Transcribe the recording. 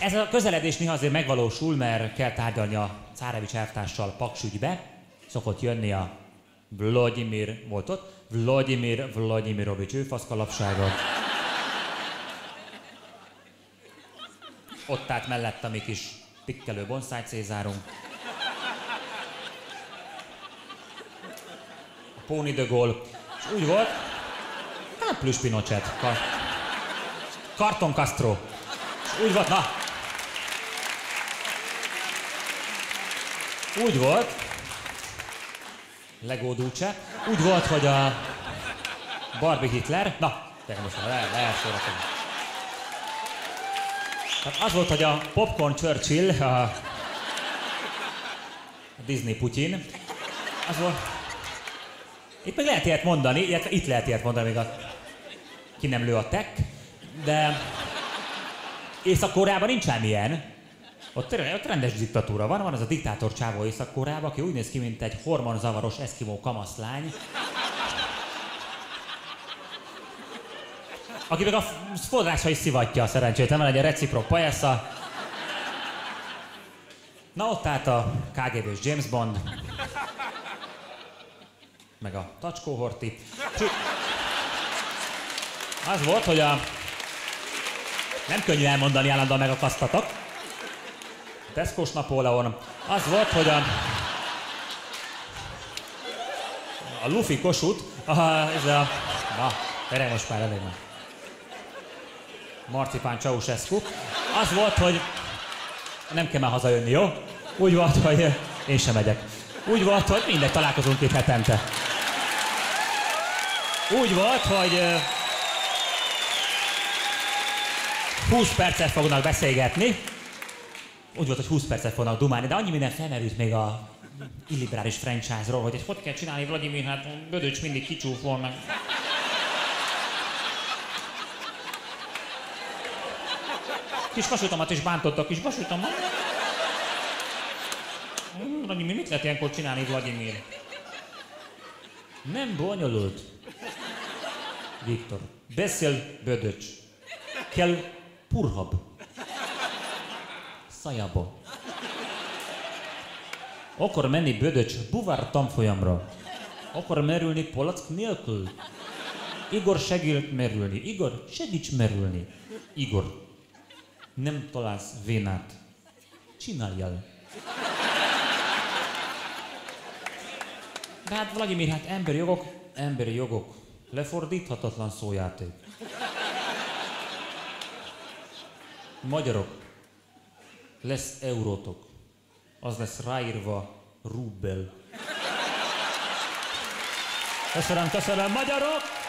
Ez a közeledés néha azért megvalósul, mert kell tárgyalni a Cárevics elvtárssal Paks ügybe. Szokott jönni a Vladimir, volt ott? Vladimir Vladimirovics őfaszkalapsága. Ott állt mellett a mi kis pikkelő bonsai Cézárunk. A Pony de Gaulle. És úgy volt, hát Plüss Pinochet. Karton Castro. És úgy volt, na. Úgy volt, Lego Duce, úgy volt, hogy a Barbie Hitler, na, tényleg most lehet szórakozni. Tehát az volt, hogy a Popcorn Churchill, a Disney Putyin, az volt, itt meg lehet ilyet mondani, illetve itt lehet ilyet mondani, még a ki nem lő a tek, de Észak-Koreában nincs ám ilyen. Ott rendes diktatúra van az a diktátor csávó Észak-Koreában, aki úgy néz ki, mint egy hormonzavaros eszkimó kamaszlány. Aki meg a fodrása is szivatja, szerencsétlen, van egy reciprok pajásza. Na ott állt a KGB-s James Bond. Meg a Tacskó Horthy. Az volt, hogy nem könnyű elmondani, állandóan megakasztatok. Tesco-s Napóleon. Az volt, hogy a Luffy Kossuth, na, erre most már elég már. Marcipán Ceausescu. Az volt, hogy nem kell már hazajönni, jó? Úgy volt, hogy én sem megyek. Úgy volt, hogy mindegy, találkozunk itt hetente. Úgy volt, hogy 20 percet fognak beszélgetni. Úgy volt, hogy 20 percet fognak dumálni, de annyi minden felmerült még a illiberális franchise-ról, hogy hogy kell csinálni, Vladimir, hát Bödöcs mindig kicsúfol meg. Kis vasutamat is bántottak, kis vasutamat. Vladimir, mit lehet ilyenkor csinálni, Vladimir? Nem bonyolult. Viktor, beszél Bödöcs. Kell purhab. Szajába. Akar menni Bödöcs buvár tanfolyamra. Akar merülni palack nélkül. Igor segít merülni. Igor, segíts merülni. Igor, nem találsz vénát. Csináljál. De hát Vladimir, hát emberi jogok. Lefordíthatatlan szójáték. Magyarok, lesz eurótok. Az lesz ráírva rubel. Köszönöm, magyarok!